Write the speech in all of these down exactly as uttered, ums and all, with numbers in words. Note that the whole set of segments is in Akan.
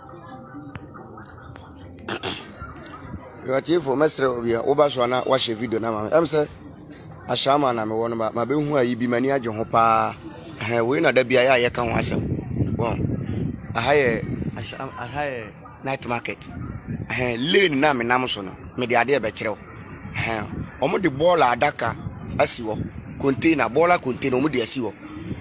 You are here for Master Obia, Obaswana, watch a video now. I'm saying, a shaman, I'm one about my being who I be mania Johopa. I win at the B I I can answer. Well, I hire a higher night market. I lean Nam in Amazon, made the idea better. Almost the ball at Daka, as you container, baller container, Mudi as you.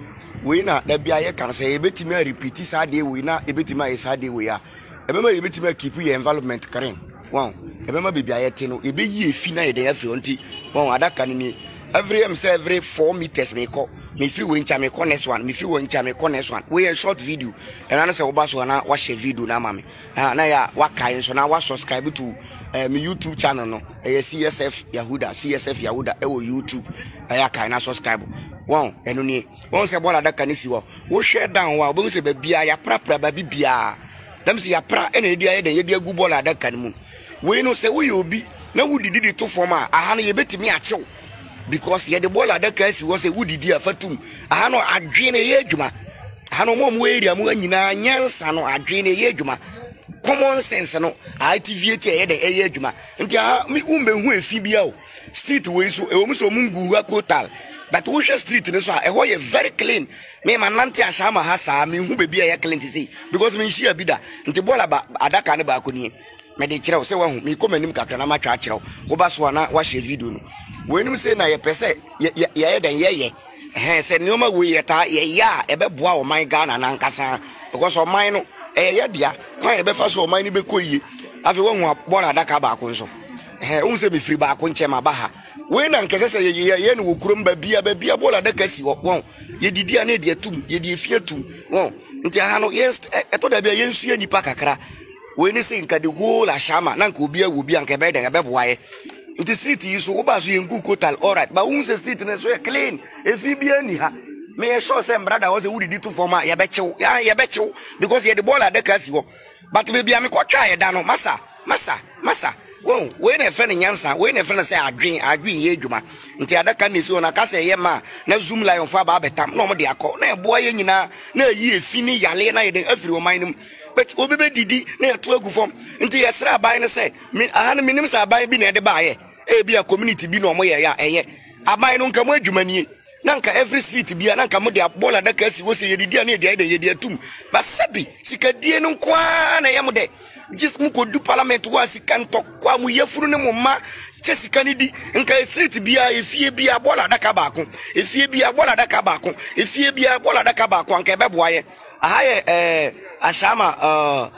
We not the B I can say a bit me repeat this idea, we not a bit my idea we are. Remember, a bit me keep your environment current. Wow. Remember, be a teno, a be ye fina de Fionti, one other canini. Every M say every four meters may call me free winter me corners one, me free winter me corners one. We a short video, and I say Obaswana watch a video na mami. Ah, na what kind so now watch subscribe to uh, my YouTube channel no. A C S F Yahuda, C S F Yahuda, ewo YouTube. I kind subscribe. Wow, and only once a bola that can see what. We share down while we say baby ya prapra baby bia. Them see ya pra any idea the idea good bola that can moon. We no say we will be. Now who did it to form a hand you bet me a chow. Because ye the ball at the case was a woody dear for two. I know a drain a yejuma. I know one way the moon in a yans, I know a drain a yejuma. Common sense, no. I T V T a yejuma. And ya me woman who is Fibio. Street way so almost a mungu kotal. But we shall street in the soil, a way very clean. Me my nanti ashama hasa, me who be a clean to see. Because me she a bida. And the ball about Adaka Bakuni. Me de chiro say one me come nim kakra na ma twa chiro Obaswana wa she video no we nim say na ye pese ye ye den ye ye eh say neoma we ye ta ye ya e be boa o man Ghana na nkasa because o man no eh ye dia kwan e be fa so o man ni be koyie afi wo hu bola Adaka ba ko nso eh un say be free ba ko nche ma ba ha we na nkese say ye ye ne wo kurom ba bia ba bia bola Adaka si wo won ye didi ana de tum ye de fie tum won nti ha no yes e to da bia ye nsu ye nipa kakra. We ni say nka the whole ashama na nka obi a obi anka be den e be boaye nti street yi so oba so yenku kotal all right but won say street na so clean e fi bia ni ha me e sure say brother was we did to forma ye be chew ya ye be chew because ye the ball Adaka si ho but be bia me kwatwa ye da no masa masa masa won we na fe ne nyansa we na fe na say adwen adwen ye adwuma nti Adaka ni so na ka say ye ma na zoom lion fa ba betam na mo de akọ na e boaye nyina na yi efi ni yale na ye den afiri o man nim. But Obi Didi near two form into your sra by and say, me, I had a minimum by being at the buyer. A be a community be no more, ya, eh, I buy no come with you money. Nanka every street be an anka modia bola da kasi was a year near the idea year tomb. But Sabi, Sika dear no quan, I am de. Just muko do parliament was he can talk qua we have for no ma, Jessica Nidi, and can street be a if ye be a bola da cabaco, if ye be a bola da cabaco, if ye be a bola da cabaco and cababwire. I eh. Ashama uh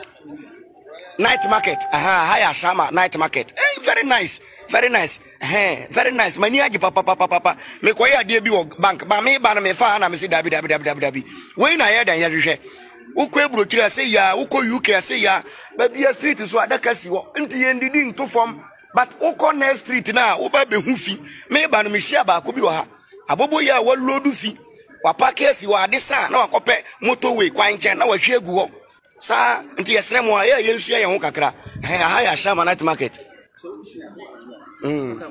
night market aha high Ashama night market eh very nice very nice eh very nice mani agi papa papa papa me ko ya de bi wo bank ba me ba na me fa na me say dabi dabi dabi dabi dabi we na ya dan ya hwehwe wo ko ebrochira say ya wo ko U K say ya ba bia street so Adaka si wo nti ye ndidi nto form but wo ko next street na wo ba be hu fi me ba na me share ba ko bi wo ha abobo ya wo lodu fi wapake si wa adisa na wakope motorway kwa nche na wahwe egu ho sa nti yesre mo aye yensu ye ho kakra eh ha ya Ashama night market mm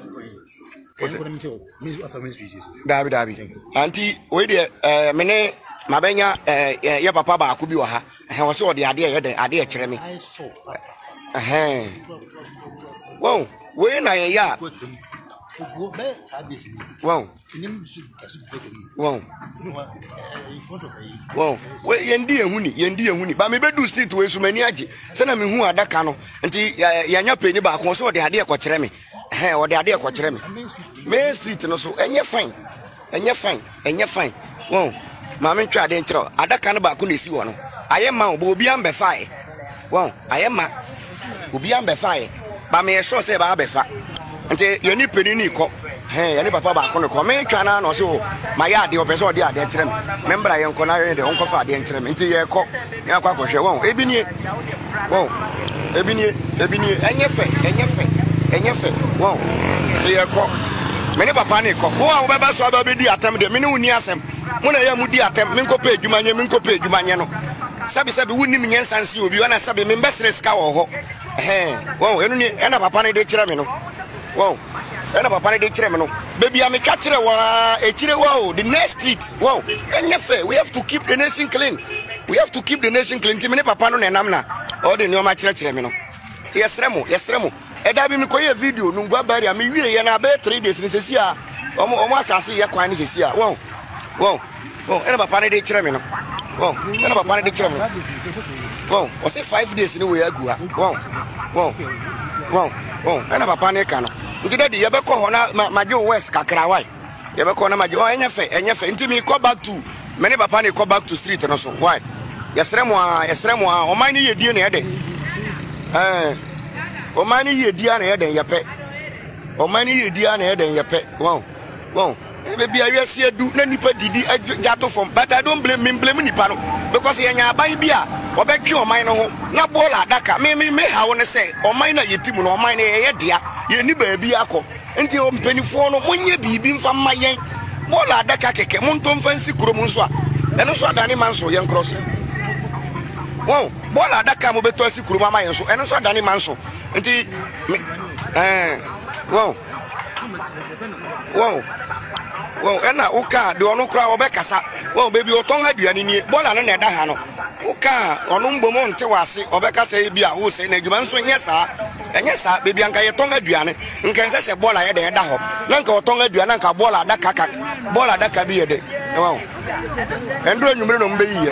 dabi dabi anti we de eh mene mabenya eh ye papa ba akubi wa ha eh wo so de ade ye de ade e kire me eh wow we na ye ya wow wow wow we yendi ehuni yendi ehuni ba me bedu street we so mani age se na me hu Adaka no nti ya nya penyi ba ko so de ade e ko kire me eh o de ade e ko kire me Main street no so enye fine enye fine enye fine wow ma me ntwa ade nkiro Adaka no ba ko na si wo no aye ma obi am be fine wow aye ma obi am be fine ba me so se ba be fa nti yoni penini ko eh yani papa ba ko no ko me twa na no so ma ya de obeso de ade kire me membra ye nko na ye de onko fa ade kire me nti ye ko ya kwa kwhwe won ebinie won ebinie ebinie enye fe enye fe enye fe won nti ye ko me ne papa ne ko wo a wo beba so ba be di atem de me ne wuni asem mo na ye mu di atem me nko pa adwumanye me nko pa adwumanye no sabi sabi wuni me nyensan si obi wana sabi me mbesre ska wo ho eh won enu ni ena papa ne de kire me no wow ena papa ne de kire me no baby am ka kire wa e kire wow the next street wow enye fe we have to keep the nation clean we have to keep the nation clean ti me ne papa no na nam na all the new match me no yesremo yesremo e da bi me koye video no ngwa bari am wie ye na be three days ni sesi a omo omo asase ye kwan ni sesi a won won won e na papa ne de kire me no won e na papa ne de kire me won o say five days ni we agu ha won won won won e na papa ne ka no nti daddy ye be ko ho na maje west kakra why ye be ko na maje o enye fe enye fe nti me go back to me ne papa ne go back to street no so why yesremo a yesremo a o man ni ye die na ye de eh o man ye dia na yeden yepe o man ye dia na yeden yepe wow wow e be bia wiase adu na nipa didi jato from but I don't blame me blame nipa no because ye nya aban bia obetwe o man no ho na bola adaka me me me ha won say o man na yetimu no o man na ye dia ye ni ba bia akọ nti o mpanifo no monye bibi mfa mayen bola adaka keke montom fansi kurom nso a eno so adane man so ye nkroso wow bola adaka mo beto asi kurom amayen so eno so adane man so nti eh wow wow wow ena uka de onu kra obekasa wow baby oton aduane ni bola no na eda ha no uka onu mbomo nte wase obekasa e bia wo se na adwuma nso nye sa enye sa baby anka ye ton aduane nka nse se bola ye de eda ho na nka oton aduane nka bola adaka ka bola adaka bi ye de wow endro nyumre no mbe yiye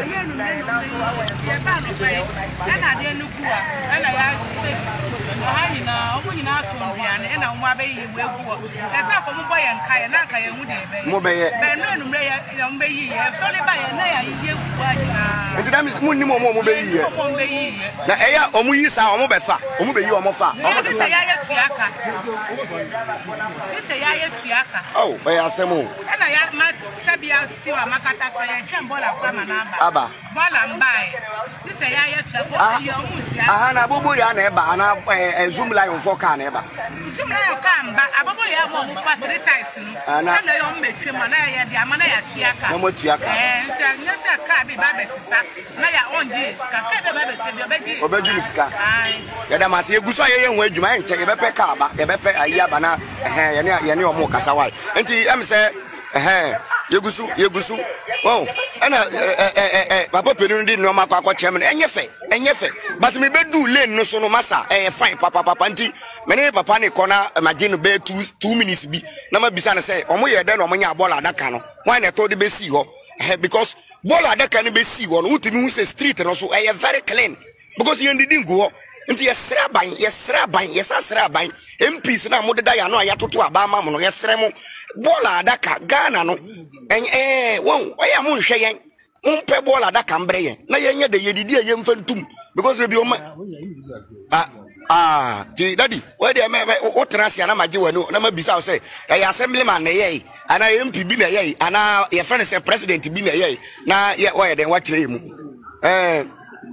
ena de nukua ena ya ahani na omunyi na atonduane ena wo abeyi we guo esa ko mbo ye nka ye na nka ye hu de be mo be ye be no numre ye mbe yi ye fole ba ye na ya yiye guo ajina nti that means munni mo mo be yi ye mo mbe yi na eya omu yi sa omu be fa omu be yi omu fa omu se ya ye tuaka se ya ye tuaka oh be ya semo ena ya ma sabia siwa makata fa ye twembola kwa manaba aba bola mbae se ya ye tuaka ye omu tia aha na bobo ya na eba na zoom lion for ka na eba zoom lion ka mba abobo ya mo mu fa three times no na na yo metwe ma na ya de ama na ya tuaka na mo tuaka eh ntia nyese ka bi ba besisa na ya onje ska ka be ba bese bi obeji obeji ska ya da mase eguso aye ye ho adwuma enche ye bepe ka aba ye bepe ayi aba na eh ye ne ye ne omo kasa wai enti em se eh yegusu yegusu oh ana eh eh eh papa penu ndi no makwa kwa chem enye fe enye fe but me bedu lane no so no masa eh fine papa papa nti me ne papa ne kona imagine be two minutes bi na ma bisa na say omo ye de no omo nya bola adaka no why na to de be si ho eh because bola adaka ne be si ho no utimi hu say street no so eh very clean because you ndidi ngo nti yesra ban yesra ban yesasra ban M Ps na modeda ya no ayatoto abama mo no yesre mo bola adaka Ghana no eh won oya mo nhwe yen umpe bola adaka mbre yen na yenye de yedidi ye mfantum because baby o ma ah ah ti daddy we dey me o transia na mage wanu na mabisa o say ya assemblyman na ye ana M P bi na ye ana ye friend say president bi na ye na ye o ye den wa kire mu eh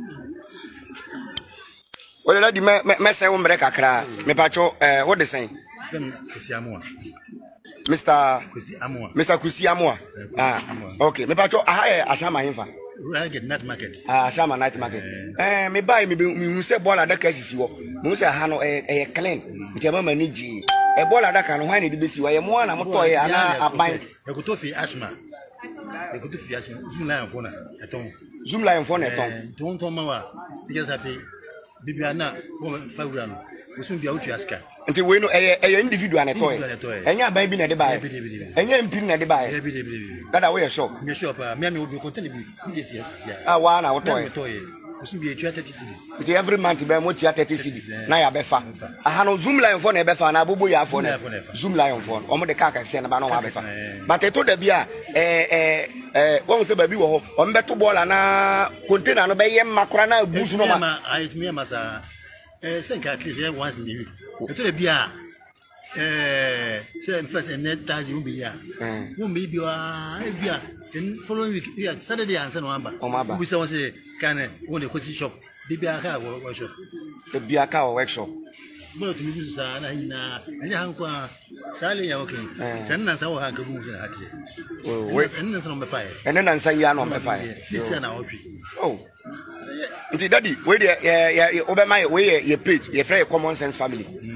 Well, let me me say one break akra. Me pacho eh what the saying? Kusi Amwa. Mister Kusi Amwa. Mister Kusi Amwa. Ah, okay. Me pacho aha eh ashama himfa. Right night market. Ah, ashama night market. Eh me buy me me say ball adaka sisi wo. Me say aha no eh eh clean. Nti ma manage. Eh ball adaka no hwan e de besi wa ye mo na moto ye ana aban. E ko to fi ashma. E ko to fi ashma. Zoom lion phone eton. Zoom lion phone eton. Ton ton ma wa. Because afi Bibiana, woman, Fabrano, we soon be out to ask her. Until we know a individual and a toy. And your baby at the buy, and you're imping at the buy. That away a shop. Your shop, Mammy will be content with you. I want our toy. We soon be a thirty cities. Every month, be much at thirty cities. Naya Befa. I have no Zoom line phone a Befa and a Bubuya phone. Zoom line phone. Omo the car can send about no Befa. But I told the beer, eh, eh, one say baby, on better ball and a container no bay macrana bush no man. I me massa. Eh, think at least once in the week. I told the beer. Eh, say first and net ties will be here. Won't be beer. Then following week, we had Saturday and Sunday. We saw say can own a coffee shop. The Biaka workshop. The Biaka workshop. But to use Sana in a Yanqua Sally, okay. Send us our Hakaboos and Hattie. Wait, and then on the fire. And then I say, Yan on the fire. This is an outfit. Oh. Daddy, wait, yeah, yeah, over my way, your page, your very common sense family.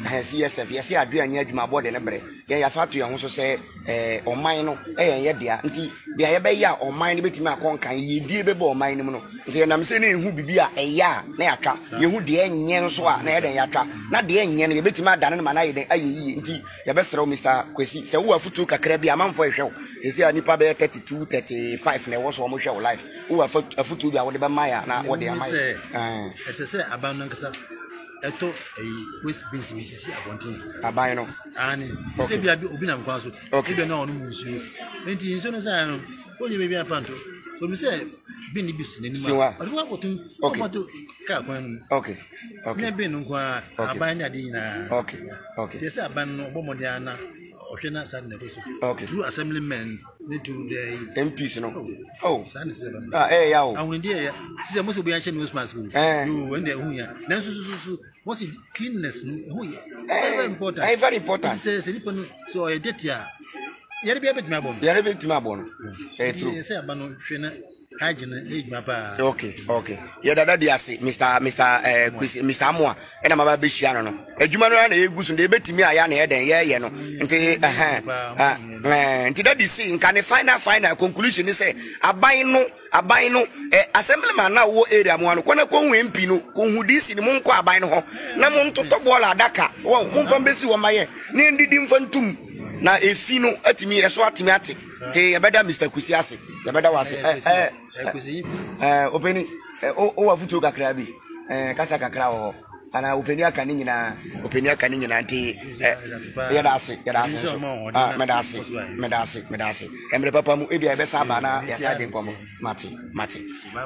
C S F yes adua nya adwuma board ne bre ye ya fa to ye ho so se eh oman no eh ye dia nti bia ye be ya oman ne betimi akonkan ye die be be oman ne mu no nti ye nam se ne hu bibi a eh ya na aka ye hu de enye nso a na ye den ya twa na de enye no ye betimi adane ma na ye den ayeyi nti ye be sere o Mister Kwesi se wo afutu kakra bia manfo ehwe wo esi a nipa be thirty-two thirty-five na wo so mo hwe wo life wo afutu bia wo de be maya na wo de amaya eh ese se aban nkasa eto eh West Beans Misisi abontin aban no ani se bia bi obi na nkwa so bia na onu musu enti nso no sa no onye be bia fanto o mi se bi ni bisu ni ma o wa kotun o mato ka kwan okay okay na bi no nkwa aban ya di na okay okay they say aban no bomodi ana ohwe na sa na so okay true assemblymen need to the M Ps no oh ah eh ya o awon die ya se mo se bo ya che no smart school you when they hu ya na so so so what's it cleanliness no hu ya very important eh very important se se lipo no so e date ya yare bia betuma bon yare betuma bon eh true se aba no hwe na hygiene e juma pa okay okay ye dada dia se Mr Mr eh Kwesi Mr Amwa e na maba be hia no no adwuma no na egusu de betimi aya na ye den ye ye no nti eh eh nti dadi see nka ne final final conclusion ni say aban no aban no eh assemblyman na wo area mo no kona ko hu M P no ko hu D C ni mo nko aban no ho na mo ntoto bola adaka wo mo mfa mbesi wo maye ne ndidi mfa ntum na efi no atimi eso atimi ate te yebeda Mister Kwesi ase yebeda wase eh eh eh openi o o afutu kakra bi eh kasa kakra ho ana openi aka ni nyina openi aka ni nyina nti eh yeda ase yeda ase so ah medase medase medase emre papa mu ebi ebe saba na ya sa de nkomo mate mate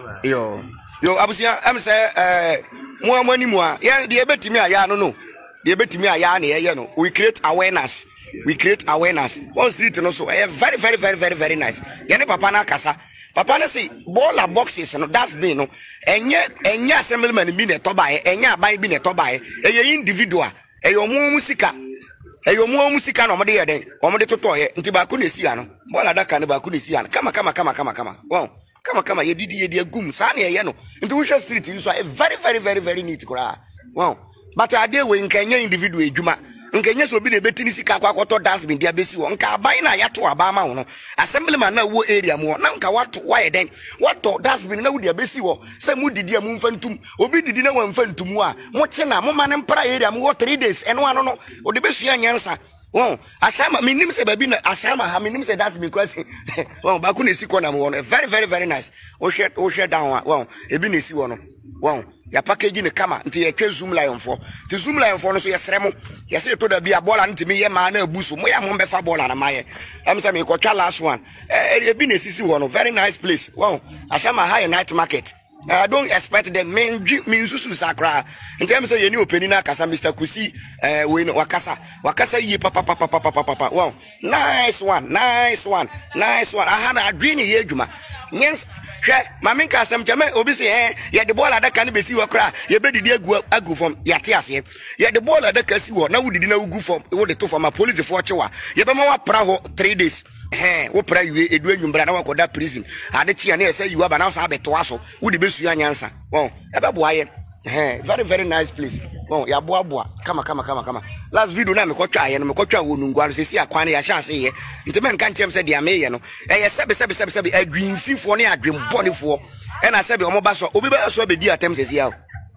yo yo abusia am say eh mu amani mu a ye de ebetimi aya no no de ebetimi aya na ye ye no we create awareness we create awareness one street no so eh very very very very very nice ye ne papa na kasa papa na say bola boxes no that's been no enye enye assemblyman bi na to bae enye aban bi na to bae eye individual eye omu musika eye omu musika no mo de ye den o mo de toto ye nti ba ku na esi ya no bola daka ne ba ku na esi ya kama kama kama kama kama wow kama kama ye didi ye de agum sa na ye no nti we street you so very very very very neat kura wow but ade we nkenye individual ejuma nkenye so bi na betini sika kwa kwato dustbin dia besi wo nka aban na yato abama wo no assemblyman na wo area mu na nka wato waye den wato dustbin na wo dia besi wo se mu didi am mfantum obi didi na wamfantum a mo che na mo mane mpra area mu wo three days eno ano no o de besu anyansa wo asama minim se baby na asama ha minim se dustbin crossing wo ba ku na esi kona mo no very very very nice o hwe o hwe down wo ebi na esi wo no wo ya package ne kama nti ye twa zoom lion fo ti zoom lion fo no so ye sremo ye se to da bia bola nti me ye ma na abuso mo ya mo be fa bola na maye am say me ko twa last one eh bi na sisi wo no very nice place wow ashama high night market I don't expect them men men susu sakra nti am say ye ni openi na kasa Mister Kwesi eh we no wakasa wakasa yi papa papa papa papa wow nice one nice one nice one aha na adwini ye adwuma yes hwe mame nka asem cheme obi se eh ye de bola adaka ne besi wo kra ye be didi agu agu fom yate ase ye de bola adaka si wo na wo didi na ugu fom wo de to fom a police for chewa ye be ma wa pra ho three days eh wo pra yue edu anwumbra na wakoda prison ade chia na ese yuwa ba na so abeto aso wo de besu anyansa won e be boa ye eh very very nice place won ya boa boa kama kama kama kama last video na me kwatwa ye no me kwatwa wo nungwa se si akwan ya sha se ye nti men kan chem se dia me ye no eh ye sebe sebe sebe sebe adwinfifo ne adwembonefo e na sebe omo ba so obi ba so be di atem se si ya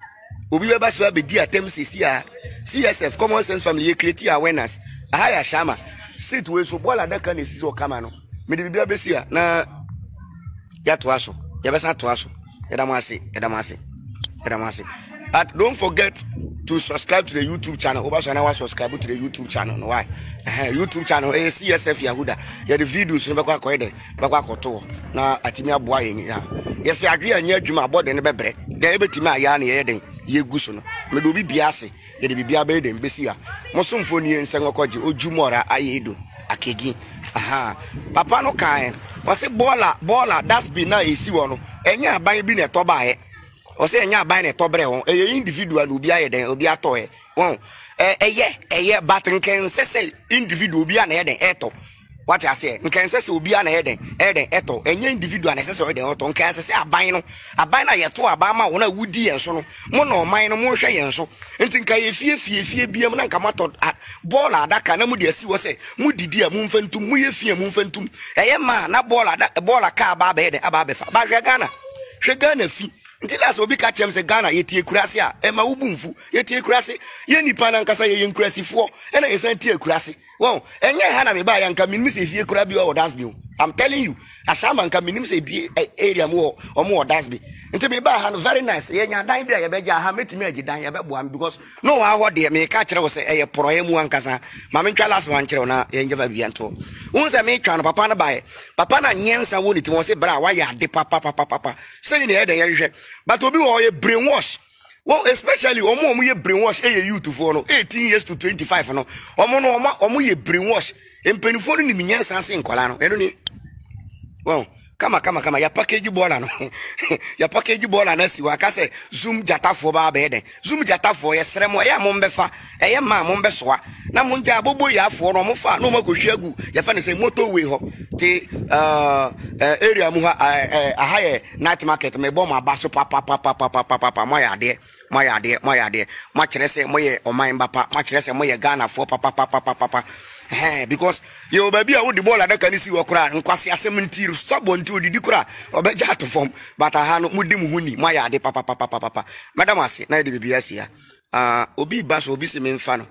obi ba so be di atem se si ya C S F common sense family ye create awareness aha ya shama sit we so bola daka na si so kama no me de bibia be si ya na ya to aso ya be sa to aso ya da mo ase ya da mo ase But don't forget to subscribe to the YouTube channel. Obasana was subscribe to the YouTube channel. No why? Uh, YouTube channel A C S F Yahuda. Yeah, the videos no bakwa koede, bakwa koto. Na atimi aboa yen ya. Yes, I agree anya adwuma about the bebre. The ebetimi aya na ye den ye gu so no. Me do bi biase, ye de bibia be den besi a. Mosomfo ni ensen okoje ojumora ayedo akegi. Aha. Papa no kan. Wase bola bola that's be na esi wo no. Enya aban bi na to baaye. O se nya aban na tobre won eye individual no obi aye den obi ato e won eh eye eye batenken sese individual obi na ye den eto what I say nkan se se obi ana eden eden eto enye individual na se se eden oto nkan se se aban no aban na yeto aban ma wona wudi yen so no mo na oman no mo hwe yen so enti nkan ye fie fie fie biam na nka mato ball adaka na mu de asi wo se mu didi a mu mfantum mu ye fie mu mfantum eye ma na ball adaka ball aka aba ba eden aba be fa ba hwe Ghana hwe Ghana fi nti last obi ka chem se Ghana ye tie kurase a e ma wubumfu ye tie kurase ye nipa na nkasa ye yenkurase fo e na ye san tie kurase. Well, and yeah, Hannah, me buy and come in, if you could have your that's you. I'm telling you, a shaman come in, say, be area more or more that's be. And to me, by hand, very nice. Yeah, you're dying there, I bet you have met me, you dying about one because no, I what dear me catcher was a proem one casa. Mamma last one children, and you have been told. Once I make Papa Papa buy Papa Nyansa won it was a bra, why you had the papa papa papa saying the other, but to be all a brainwash. Well, especially omo omo ye brainwash eh youth for no eighteen years to twenty-five no omo no omo omo ye brainwash empenifo no ni minyansa ase nkola no eno ni well kama kama kama ya package bola no ya package bola na si waka se zoom jatafo ba ba eden zoom jatafo ye sremo ya mo mbefa eye ma mo mbesoa na mo nja abobo ya afo no mo fa no makohwe agu ya fa ne se motorway ho ti uh area mu ha ahaye night market me bo ma ba so papa papa papa papa mo ya de mo ya de mo ya de mo kire se mo ye oman bapa mo kire se mo ye Ghana for papa papa papa eh because yo baby a wo di ball adaka ni si wo kura nkwase asem ntiru stubborn nti odidi kura obeja to form but aha no mudi mu huni mo ya de papa papa papa madam ase na de bibia sia ah obi ba so obi se me mfa no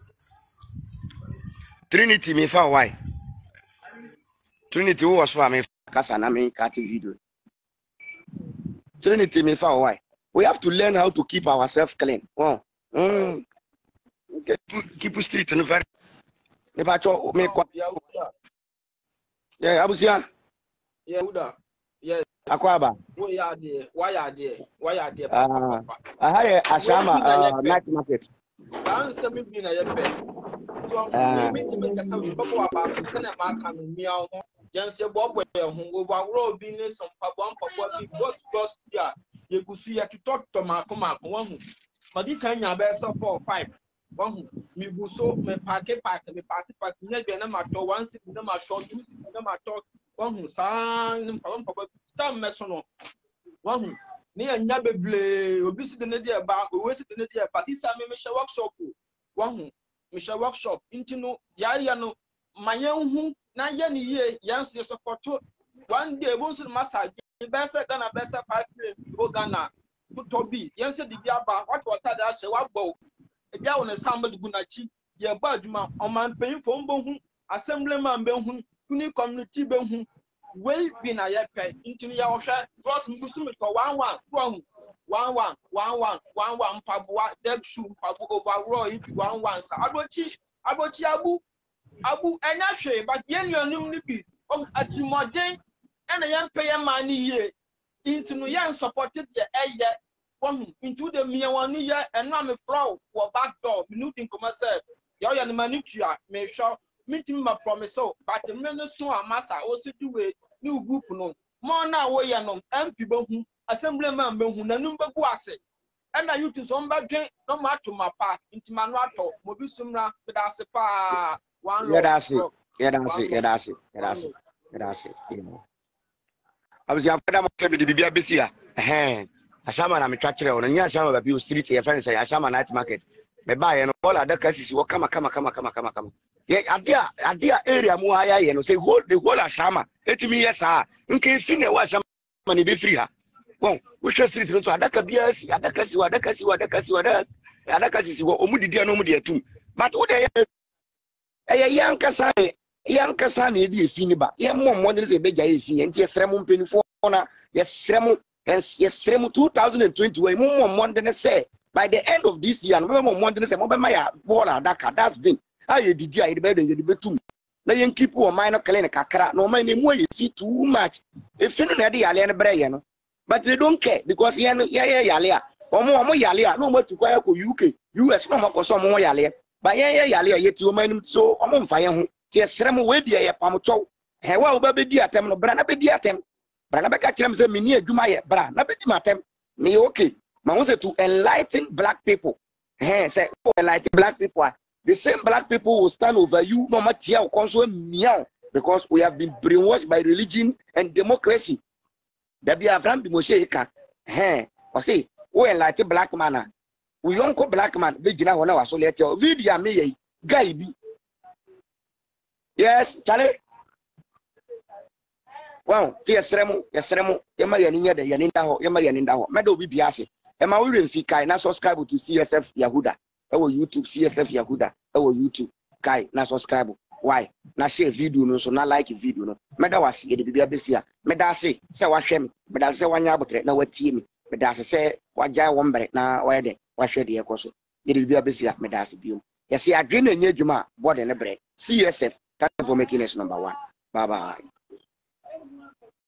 Trinity me fa why Trinity wo so am kasa na me ka ti video Trinity me fa why we have to learn how to keep ourselves clean oh mm okay keep street no very never cho me kwa yeah abusia yeah uda yeah akwaba wo ya de why ya de why ya de ah aha ye ashama night market dan se me bi na ye pe so me ti me kasa babo aba so se na ma ka no mia ho yan se bobo ye ho overall bi ne some pabo pabo bi boss boss ya ye kusu ya to to ma ko ma ko hu madi kan nya be so four five wahu mi buso me parke parke me parke parke nya bi na ma to one six na ma to two na ma to wahu san mpam papa tam me so no wahu ni anya beble obi si de ne dia ba owe si de ne dia ba sisa me me sha workshop wahu me sha workshop intino ya ya no mayen hu na ye ni ye yan se support one day bo so master be se Ghana be se five go Ghana to bi yan se di bia ba what water da she wa gbo ebia won somebody gunachi ye ba aduma oman pen fo mbo hu assemblyman be hu uni community be hu we bi na ye pe intini ya ohwe cross mbusu me to one one one one one one one one mpaboa deck shoe mpabo overall it one one sa adochi adochi abu abu enya hwe but ye nuanum ni bi om atimoden ena yan pe ye man ni ye intinu yan supported ye eye into the mere one year and now me flow or back door, minuting commercial. Yo, and manutia may show meeting my promise. So, but the minister and massa also do a new group. No more now, way and M P Bohu, assemblyman Bohu, the number guase. And I used to some bad no matter to my part into my nato, Mobisumra, but I say, pa one. Yeah, that's it. Yeah, that's it. Yeah, that's it. Yeah, that's it. Yeah, that's it. I was your father, the Bibia Bessia. Hand. Ashama na mitachire ona nya ashama ba bi street ya friend say ashama night market me buy no all adaka sisi wo kama kama kama kama kama kama ye adia adia area mu aya ye no say hold the whole ashama etimi yesa nke fi na wa ashama ni be free ha won wo hwe street no so adaka bia si adaka si adaka si adaka si adaka sisi wo omudidi na omudi atum but wo de ye yanka sa yanka sa na e di efi ni ba ye mo mo de say beja ye fi enti esrem mpenifo na ye srem. Yes, yes, two thousand twenty-one. Monday say by the end of this year, no more Monday say, "Mobile Maya Bola Daka." That's been. I did I did the debate too. Now you keep one minor calendar kakra. No my name way you see too much. If you know the alien brain, but they don't care because yeah, yeah, yeah, yeah. Or more, more yalia. No more to quiet U K, U S. No more some more yalia. But yeah, yeah, yeah. Yet you mind so I'm on fire. Yes, Remo way dear Pamucho. Hey, well, baby, dear them, no brana baby at them. Brana beka chirem se mini eduma ye bra na be di matem me okay ma won say to enlighten black people eh say enlighten black people the same black people will stand over you no matter how conso miao because we have been brainwashed by religion and democracy. There be a friend Moshe Eka. Hey, or say, we like a black man. We don't call black man. Big dinner when I was so late. Video me, guy be. Yes, Charlie. Wow, yes, Remo, yes, Remo, Yama Yaninda, Yaninda, Yama Yaninda, Meadow Bibiase. Emma William Fika, now subscribe to C S F Yahuda. Our YouTube C S F Yahuda. Our YouTube. Kai, now subscribe. Why? Now share video no, so now like video no. Meda was here the baby besia. Meda say, say what shame. Meda say one yabotre. Now what team? Meda say what jay one break. Now why de? What share the echoes? The baby besia. Meda say biom. Yes, see again and ye juma. Board and a break. C S F. Thank you for making us number one. Bye bye.